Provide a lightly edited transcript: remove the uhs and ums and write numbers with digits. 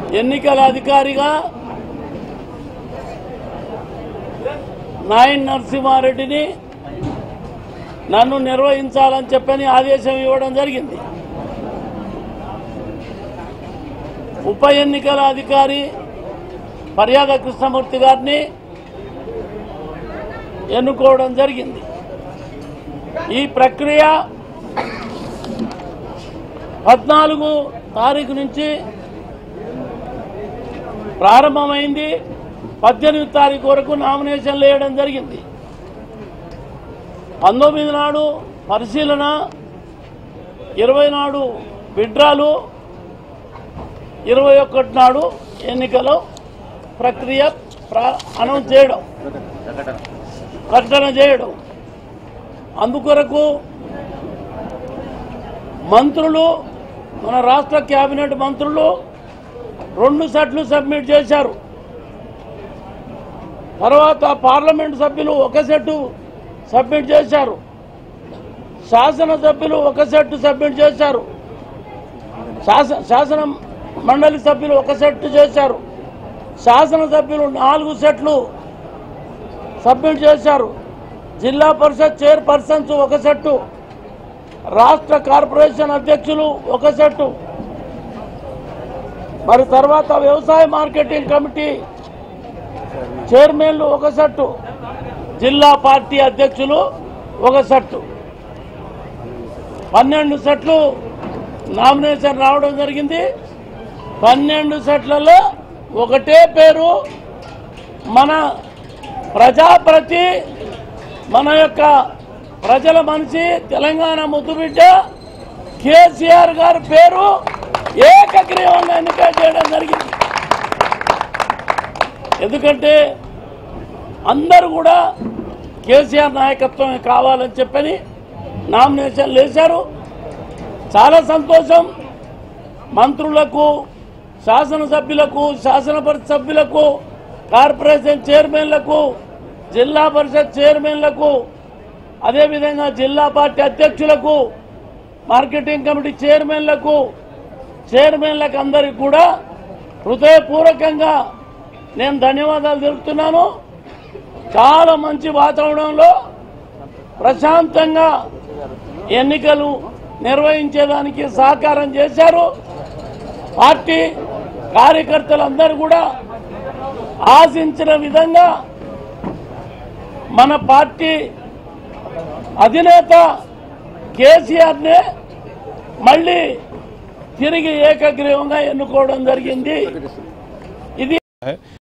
ఎన్నికల అధికారిగా నాయన్ నరసింహారెడ్డిని నన్ను నిర్వహించాలని చెప్పని ఆదేశం ఇవ్వడం జరిగింది. ఉప ఎన్నికల అధికారి పర్యాద కృష్ణమూర్తి గారిని ఎన్నుకోవడం జరిగింది. ఈ ప్రక్రియ 14 తారీఖు నుంచి ప్రారంభమైంది. 18 తారీఖు వరకు నామినేషన్లు వేయడం జరిగింది. 19 నాడు పరిశీలన, 20 నాడు విడ్రాలు, 21 నాడు ఎన్నికల ప్రక్రియ అనౌన్స్ చేయడం, ప్రకటన చేయడం. అందుకొరకు మంత్రులు, మన రాష్ట్ర కేబినెట్ మంత్రులు 2 సెట్లు సబ్మిట్ చేశారు. తర్వాత పార్లమెంటు సభ్యులు 1 సెట్ సబ్మిట్ చేశారు. శాసనసభ్యులు 1 సెట్ సబ్మిట్ చేశారు. శాసన మండలి సభ్యులు 1 సెట్ చేశారు. శాసనసభ్యులు 4 సెట్లు సబ్మిట్ చేశారు. జిల్లా పరిషత్ చైర్పర్సన్స్ 1 సెట్, రాష్ట్ర కార్పొరేషన్ అధ్యక్షులు 1 సెట్, మరి తర్వాత వ్యవసాయ మార్కెటింగ్ కమిటీ చైర్మన్లు 1 సెట్, జిల్లా పార్టీ అధ్యక్షులు 1 సెట్, 12 సెట్లు నామినేషన్ రావడం జరిగింది. 12 సెట్లలో ఒకటే పేరు, మన ప్రజాప్రతి, మన యొక్క ప్రజల మనిషి, తెలంగాణ ముద్దుబిడ్డ కేసీఆర్ గారి పేరు ఏకగ్రీవంగా ఎన్నిక చేయడం జరిగింది. ఎందుకంటే అందరూ కూడా కేసీఆర్ నాయకత్వమే కావాలని చెప్పని నామినేషన్లు వేశారు. చాలా సంతోషం. మంత్రులకు, శాసనసభ్యులకు, శాసనపరిషత్ సభ్యులకు, కార్పొరేషన్ చైర్మన్లకు, జిల్లా పరిషత్ చైర్మన్లకు, అదేవిధంగా జిల్లా పార్టీ అధ్యక్షులకు, మార్కెటింగ్ కమిటీ చైర్మన్లకు అందరికీ కూడా హృదయపూర్వకంగా నేను ధన్యవాదాలు తెలుపుతున్నాను. చాలా మంచి వాతావరణంలో ప్రశాంతంగా ఎన్నికలు నిర్వహించేదానికి సహకారం చేశారు. పార్టీ కార్యకర్తలందరూ కూడా ఆశించిన విధంగా మన పార్టీ అధినేత కేసీఆర్నే మళ్ళీ తిరిగి ఏకగ్రీవంగా ఎన్నుకోవడం జరిగింది. ఇది